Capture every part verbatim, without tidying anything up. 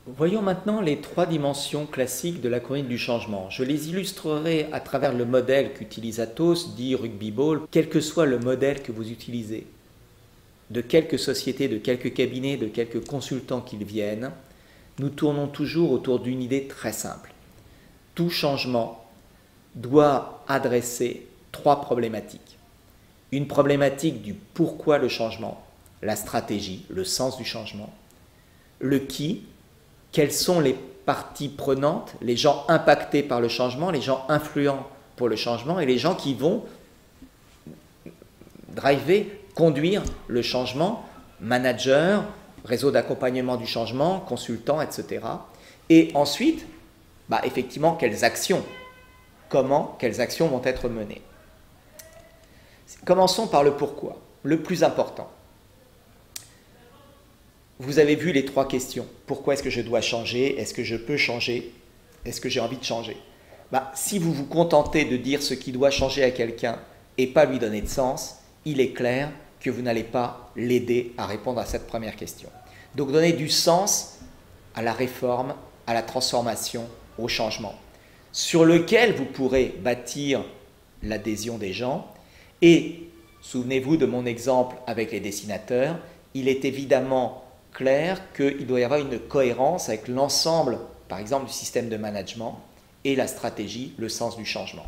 Voyons maintenant les trois dimensions classiques de la conduite du changement. Je les illustrerai à travers le modèle qu'utilise Athos, dit Rugby Ball, quel que soit le modèle que vous utilisez, de quelque société, de quelque cabinet, de quelque consultant qu'ils viennent, nous tournons toujours autour d'une idée très simple. Tout changement doit adresser trois problématiques. Une problématique du pourquoi le changement, la stratégie, le sens du changement, le qui, quelles sont les parties prenantes, les gens impactés par le changement, les gens influents pour le changement et les gens qui vont driver, conduire le changement, managers, réseau d'accompagnement du changement, consultants, et cetera. Et ensuite, bah, effectivement, quelles actions, comment, quelles actions vont être menées. Commençons par le pourquoi, le plus important. Vous avez vu les trois questions. Pourquoi est-ce que je dois changer? Est-ce que je peux changer? Est-ce que j'ai envie de changer? Bah, si vous vous contentez de dire ce qui doit changer à quelqu'un et pas lui donner de sens, il est clair que vous n'allez pas l'aider à répondre à cette première question. Donc donner du sens à la réforme, à la transformation, au changement, sur lequel vous pourrez bâtir l'adhésion des gens. Et souvenez-vous de mon exemple avec les dessinateurs, il est évidemment clair qu'il doit y avoir une cohérence avec l'ensemble, par exemple, du système de management et la stratégie, le sens du changement.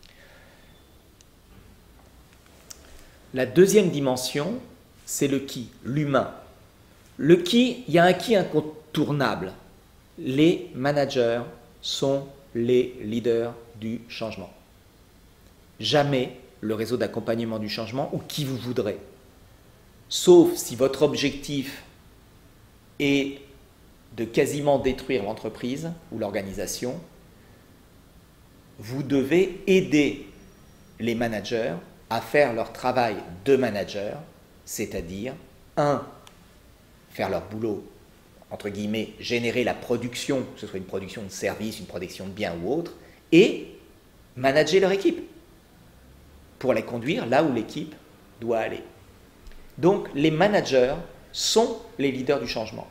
La deuxième dimension, c'est le qui, l'humain. Le qui, il y a un qui incontournable. Les managers sont les leaders du changement. Jamais le réseau d'accompagnement du changement ou qui vous voudrez. Sauf si votre objectif est de quasiment détruire l'entreprise ou l'organisation, vous devez aider les managers à faire leur travail de manager, c'est-à-dire, un, faire leur boulot, entre guillemets, générer la production, que ce soit une production de services, une production de biens ou autre, et manager leur équipe, pour les conduire là où l'équipe doit aller. Donc, les managers sont les leaders du changement.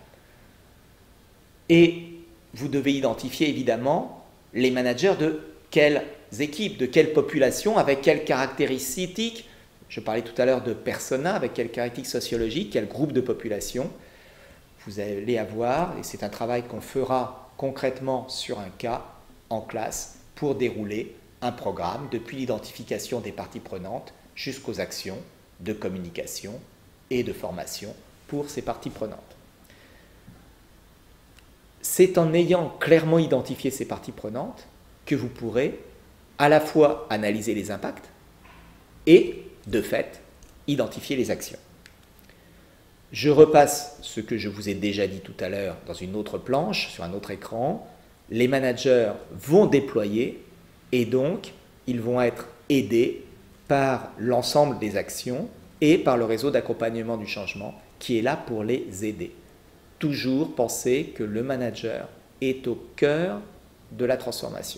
Et vous devez identifier évidemment les managers de quelles équipes, de quelle population, avec quelles caractéristiques. Je parlais tout à l'heure de persona, avec quelles caractéristiques sociologiques, quel groupe de population. Vous allez avoir, et c'est un travail qu'on fera concrètement sur un cas en classe, pour dérouler un programme depuis l'identification des parties prenantes jusqu'aux actions de communication et de formation pour ces parties prenantes. C'est en ayant clairement identifié ces parties prenantes que vous pourrez à la fois analyser les impacts et, de fait, identifier les actions. Je repasse ce que je vous ai déjà dit tout à l'heure dans une autre planche, sur un autre écran. Les managers vont déployer et donc ils vont être aidés par l'ensemble des actions et par le réseau d'accompagnement du changement qui est là pour les aider. Toujours penser que le manager est au cœur de la transformation.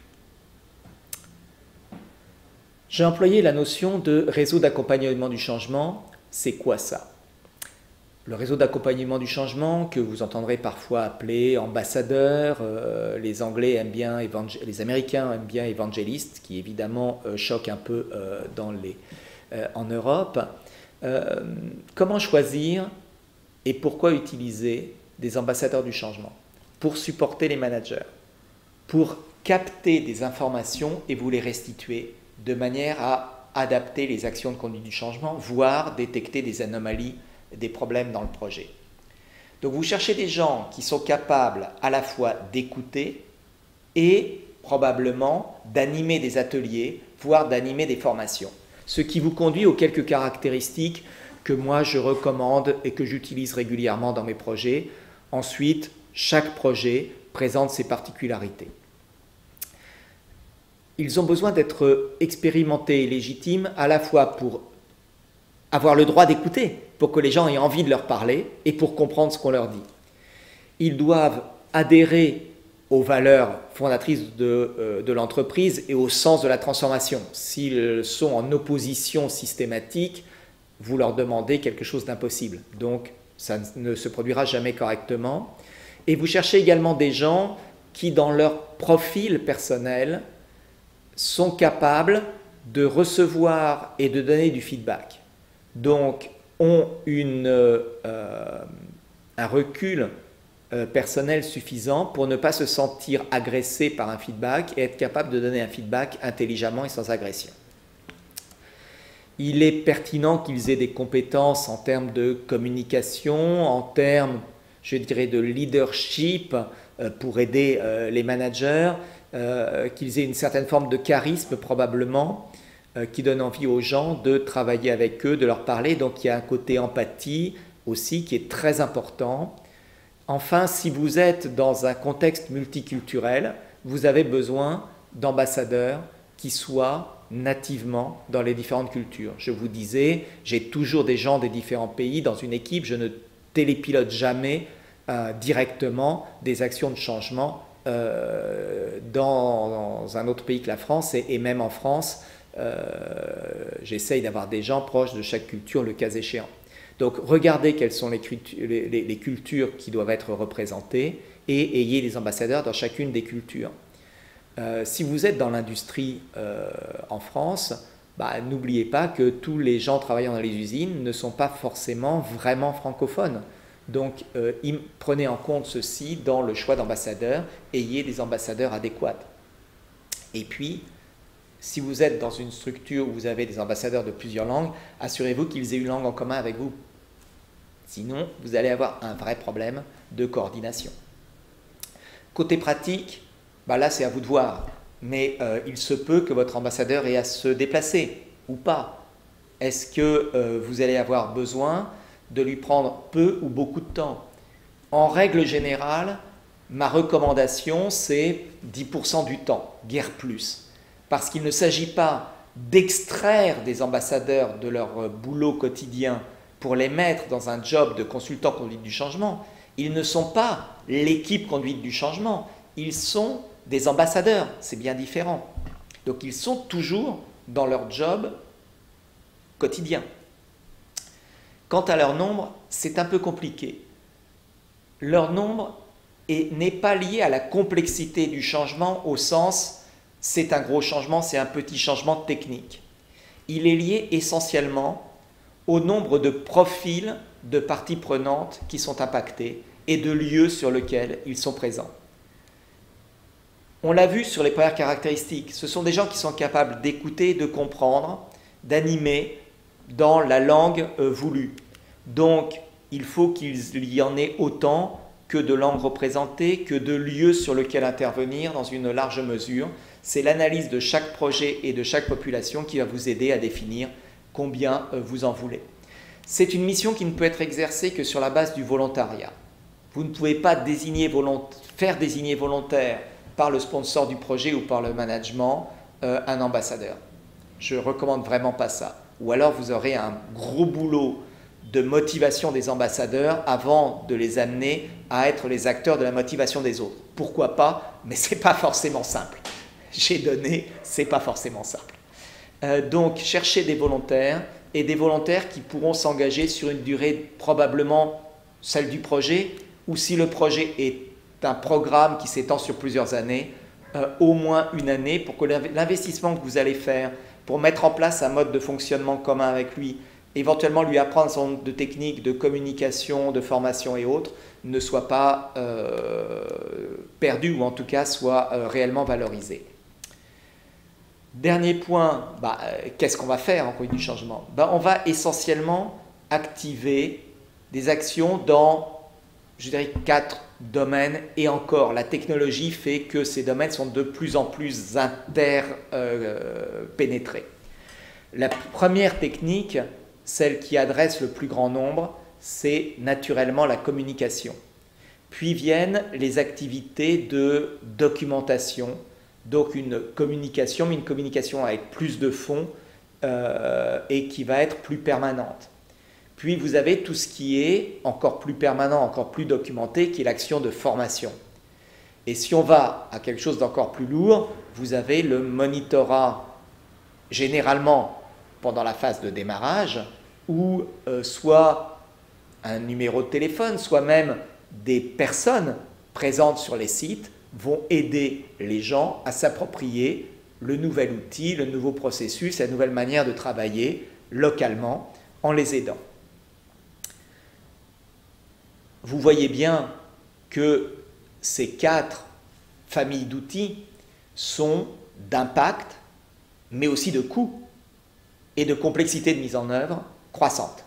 J'ai employé la notion de réseau d'accompagnement du changement. C'est quoi ça? Le réseau d'accompagnement du changement, que vous entendrez parfois appeler ambassadeur, euh, les Anglais aiment bien, les Américains aiment bien évangéliste, qui évidemment euh, choque un peu euh, dans les, euh, en Europe. Euh, comment choisir et pourquoi utiliser des ambassadeurs du changement? Pour supporter les managers, pour capter des informations et vous les restituer de manière à adapter les actions de conduite du changement, voire détecter des anomalies, des problèmes dans le projet. Donc vous cherchez des gens qui sont capables à la fois d'écouter et probablement d'animer des ateliers, voire d'animer des formations. Ce qui vous conduit aux quelques caractéristiques que moi je recommande et que j'utilise régulièrement dans mes projets. Ensuite, chaque projet présente ses particularités. Ils ont besoin d'être expérimentés et légitimes à la fois pour avoir le droit d'écouter, pour que les gens aient envie de leur parler et pour comprendre ce qu'on leur dit. Ils doivent adhérer aux valeurs fondatrices de, euh, de l'entreprise et au sens de la transformation. S'ils sont en opposition systématique, vous leur demandez quelque chose d'impossible. Donc, ça ne se produira jamais correctement. Et vous cherchez également des gens qui, dans leur profil personnel, sont capables de recevoir et de donner du feedback. Donc, ont une, euh, un recul euh, personnel suffisant pour ne pas se sentir agressé par un feedback et être capable de donner un feedback intelligemment et sans agression. Il est pertinent qu'ils aient des compétences en termes de communication, en termes, je dirais, de leadership euh, pour aider euh, les managers, euh, qu'ils aient une certaine forme de charisme probablement, euh, qui donne envie aux gens de travailler avec eux, de leur parler. Donc il y a un côté empathie aussi qui est très important. Enfin, si vous êtes dans un contexte multiculturel, vous avez besoin d'ambassadeurs qui soient nativement dans les différentes cultures. Je vous disais, j'ai toujours des gens des différents pays dans une équipe, je ne télépilote jamais euh, directement des actions de changement euh, dans, dans un autre pays que la France, et, et même en France, euh, j'essaye d'avoir des gens proches de chaque culture, le cas échéant. Donc regardez quelles sont les, les, les, les cultures qui doivent être représentées et ayez des ambassadeurs dans chacune des cultures. Euh, si vous êtes dans l'industrie euh, en France, bah, n'oubliez pas que tous les gens travaillant dans les usines ne sont pas forcément vraiment francophones. Donc euh, prenez en compte ceci dans le choix d'ambassadeurs, ayez des ambassadeurs adéquats. Et puis, si vous êtes dans une structure où vous avez des ambassadeurs de plusieurs langues, assurez-vous qu'ils aient une langue en commun avec vous. Sinon, vous allez avoir un vrai problème de coordination. Côté pratique, bah là c'est à vous de voir, mais euh, il se peut que votre ambassadeur ait à se déplacer ou pas. Est-ce que euh, vous allez avoir besoin de lui prendre peu ou beaucoup de temps? En règle générale, ma recommandation c'est dix pour cent du temps, guère plus, parce qu'il ne s'agit pas d'extraire des ambassadeurs de leur boulot quotidien pour les mettre dans un job de consultant conduite du changement. Ils ne sont pas l'équipe conduite du changement, ils sont des ambassadeurs, c'est bien différent. Donc ils sont toujours dans leur job quotidien. Quant à leur nombre, c'est un peu compliqué. Leur nombre n'est pas lié à la complexité du changement au sens c'est un gros changement, c'est un petit changement technique. Il est lié essentiellement au nombre de profils de parties prenantes qui sont impactés et de lieux sur lesquels ils sont présents. On l'a vu sur les premières caractéristiques, ce sont des gens qui sont capables d'écouter, de comprendre, d'animer dans la langue euh, voulue. Donc, il faut qu'il y en ait autant que de langues représentées, que de lieux sur lesquels intervenir dans une large mesure. C'est l'analyse de chaque projet et de chaque population qui va vous aider à définir combien euh, vous en voulez. C'est une mission qui ne peut être exercée que sur la base du volontariat. Vous ne pouvez pas désigner volont- faire désigner volontaire par le sponsor du projet ou par le management, euh, un ambassadeur. Je ne recommande vraiment pas ça. Ou alors vous aurez un gros boulot de motivation des ambassadeurs avant de les amener à être les acteurs de la motivation des autres. Pourquoi pas, mais ce n'est pas forcément simple. J'ai donné, ce n'est pas forcément simple. Euh, donc cherchez des volontaires et des volontaires qui pourront s'engager sur une durée probablement celle du projet, ou si le projet est un programme qui s'étend sur plusieurs années, euh, au moins une année, pour que l'investissement que vous allez faire pour mettre en place un mode de fonctionnement commun avec lui, éventuellement lui apprendre un certain nombre de techniques de communication, de formation et autres, ne soit pas euh, perdu ou en tout cas soit euh, réellement valorisé. Dernier point, bah, qu'est-ce qu'on va faire en conduite du changement? Bah, on va essentiellement activer des actions dans, je dirais, quatre domaines, et encore, la technologie fait que ces domaines sont de plus en plus interpénétrés. La première technique, celle qui adresse le plus grand nombre, c'est naturellement la communication. Puis viennent les activités de documentation, donc une communication, mais une communication avec plus de fond euh, et qui va être plus permanente. Puis vous avez tout ce qui est encore plus permanent, encore plus documenté, qui est l'action de formation. Et si on va à quelque chose d'encore plus lourd, vous avez le monitorat, généralement pendant la phase de démarrage, où euh, soit un numéro de téléphone, soit même des personnes présentes sur les sites vont aider les gens à s'approprier le nouvel outil, le nouveau processus, la nouvelle manière de travailler localement en les aidant. Vous voyez bien que ces quatre familles d'outils sont d'impact, mais aussi de coûts et de complexité de mise en œuvre croissante.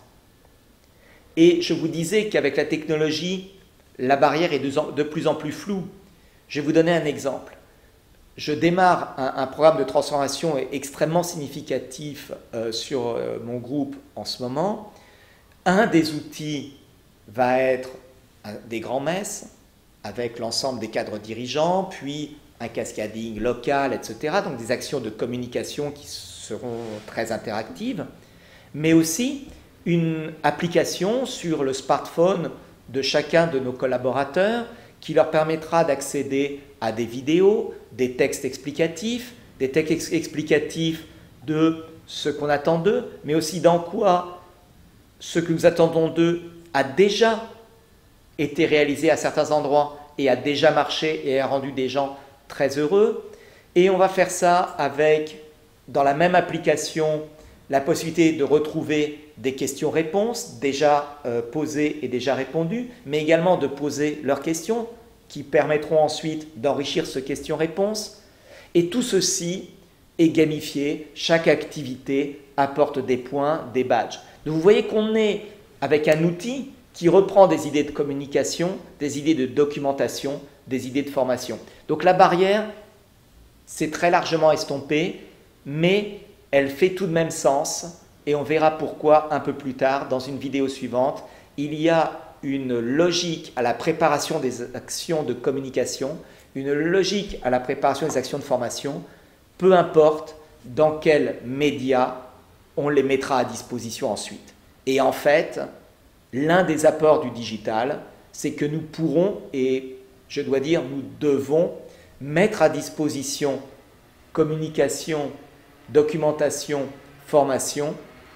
Et je vous disais qu'avec la technologie, la barrière est de plus en plus floue. Je vais vous donner un exemple. Je démarre un, un programme de transformation extrêmement significatif euh, sur euh, mon groupe en ce moment. Un des outils va être un, des grands-messes avec l'ensemble des cadres dirigeants, puis un cascading local, et cetera. Donc des actions de communication qui seront très interactives, mais aussi une application sur le smartphone de chacun de nos collaborateurs qui leur permettra d'accéder à des vidéos, des textes explicatifs, des textes explicatifs de ce qu'on attend d'eux, mais aussi dans quoi ce que nous attendons d'eux a déjà été réalisé à certains endroits et a déjà marché et a rendu des gens très heureux. Et on va faire ça avec, dans la même application, la possibilité de retrouver des questions-réponses déjà euh, posées et déjà répondues, mais également de poser leurs questions qui permettront ensuite d'enrichir ce question-réponse. Et tout ceci est gamifié, chaque activité apporte des points, des badges. Donc vous voyez qu'on est avec un outil qui reprend des idées de communication, des idées de documentation, des idées de formation. Donc la barrière, c'est très largement estompé, mais elle fait tout de même sens et on verra pourquoi un peu plus tard dans une vidéo suivante. Il y a une logique à la préparation des actions de communication, une logique à la préparation des actions de formation, peu importe dans quels médias on les mettra à disposition ensuite. Et en fait, l'un des apports du digital, c'est que nous pourrons, et je dois dire nous devons, mettre à disposition communication, documentation, formation,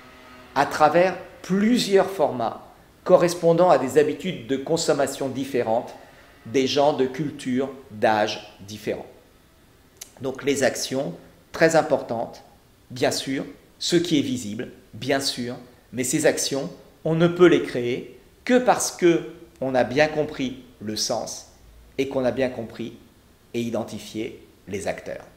à travers plusieurs formats correspondant à des habitudes de consommation différentes des gens de culture, d'âge différents. Donc les actions, très importantes, bien sûr, ce qui est visible, bien sûr, mais ces actions, on ne peut les créer que parce qu'on a bien compris le sens et qu'on a bien compris et identifié les acteurs.